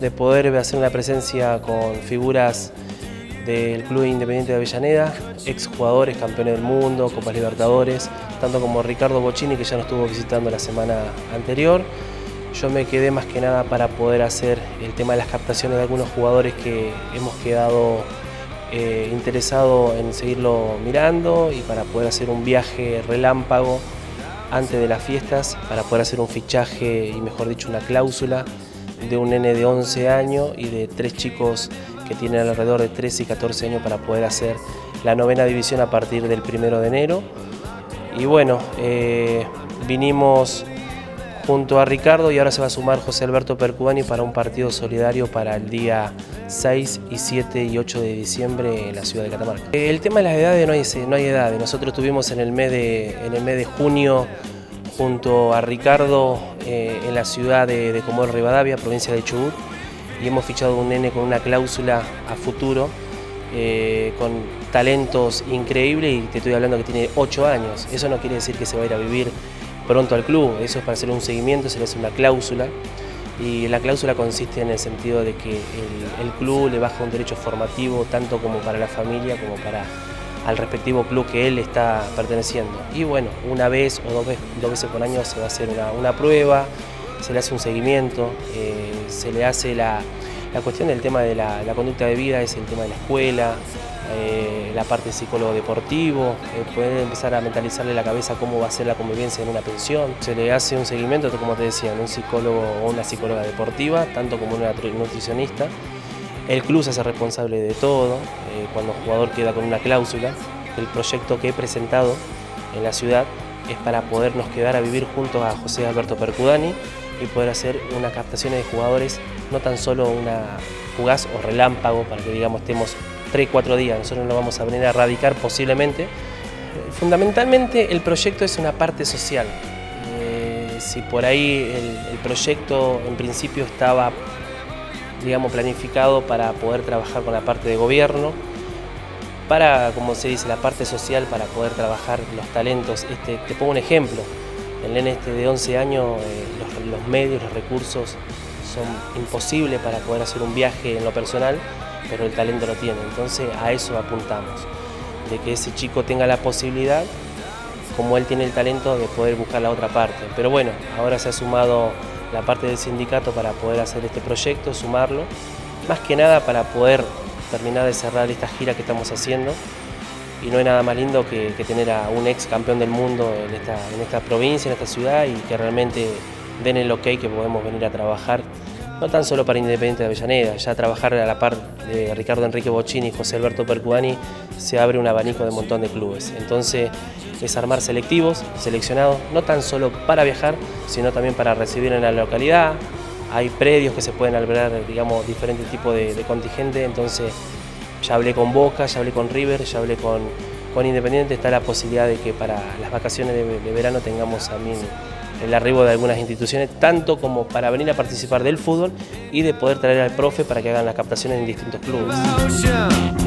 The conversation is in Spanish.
de poder hacer una presencia con figuras del Club Independiente de Avellaneda, exjugadores, campeones del mundo, Copas Libertadores, tanto como Ricardo Bocchini, que ya nos estuvo visitando la semana anterior. Yo me quedé más que nada para poder hacer el tema de las captaciones de algunos jugadores que hemos quedado interesados en seguirlo mirando y para poder hacer un viaje relámpago antes de las fiestas, para poder hacer un fichaje y mejor dicho una cláusula de un nene de 11 años y de 3 chicos que tienen alrededor de 13 y 14 años para poder hacer la 9ª división a partir del 1 de enero. Y bueno, vinimos junto a Ricardo y ahora se va a sumar José Alberto Percudani para un partido solidario para el día 6 y 7 y 8 de diciembre en la ciudad de Catamarca. El tema de las edades no hay edades. Nosotros estuvimos en el mes de junio junto a Ricardo en la ciudad de Comodoro Rivadavia, provincia de Chubut, y hemos fichado un nene con una cláusula a futuro, con talentos increíbles, y te estoy hablando que tiene 8 años. Eso no quiere decir que se va a ir a vivir pronto al club, eso es para hacer un seguimiento, se le hace una cláusula, y la cláusula consiste en el sentido de que el club le baja un derecho formativo tanto como para la familia como para al respectivo club que él está perteneciendo. Y bueno, una vez o dos veces por año se va a hacer una prueba, se le hace un seguimiento, se le hace la cuestión del tema de la conducta de vida, es el tema de la escuela, la parte de psicólogo deportivo, poder empezar a mentalizarle la cabeza cómo va a ser la convivencia en una pensión. Se le hace un seguimiento, como te decía, un psicólogo o una psicóloga deportiva, tanto como una nutricionista. El club se hace responsable de todo, cuando el jugador queda con una cláusula. El proyecto que he presentado en la ciudad es para podernos quedar a vivir juntos a José Alberto Percudani y poder hacer unas captaciones de jugadores, no tan solo una fugaz o relámpago para que digamos estemos 3-4 días, nosotros nos vamos a venir a radicar posiblemente. Fundamentalmente el proyecto es una parte social. Si por ahí el proyecto en principio estaba digamos planificado para poder trabajar con la parte de gobierno, para, como se dice, la parte social, para poder trabajar los talentos. Te pongo un ejemplo, el nene de 11 años, los medios, los recursos son imposibles para poder hacer un viaje en lo personal, pero el talento lo tiene, entonces a eso apuntamos, de que ese chico tenga la posibilidad, como él tiene el talento, de poder buscar la otra parte. Pero bueno, ahora se ha sumado la parte del sindicato para poder hacer este proyecto, sumarlo, más que nada para poder terminar de cerrar esta gira que estamos haciendo, y no hay nada más lindo que tener a un ex campeón del mundo en esta provincia, en esta ciudad, y que realmente den el ok que podemos venir a trabajar, no tan solo para Independiente de Avellaneda, ya trabajar a la par de Ricardo Enrique Bocchini y José Alberto Percudani se abre un abanico de un montón de clubes. Entonces es armar selectivos, seleccionados, no tan solo para viajar, sino también para recibir en la localidad. Hay predios que se pueden albergar, digamos, diferentes tipos de contingente, entonces ya hablé con Boca, ya hablé con River, ya hablé con Independiente, está la posibilidad de que para las vacaciones de verano tengamos también el arribo de algunas instituciones, tanto como para venir a participar del fútbol y de poder traer al profe para que hagan las captaciones en distintos clubes.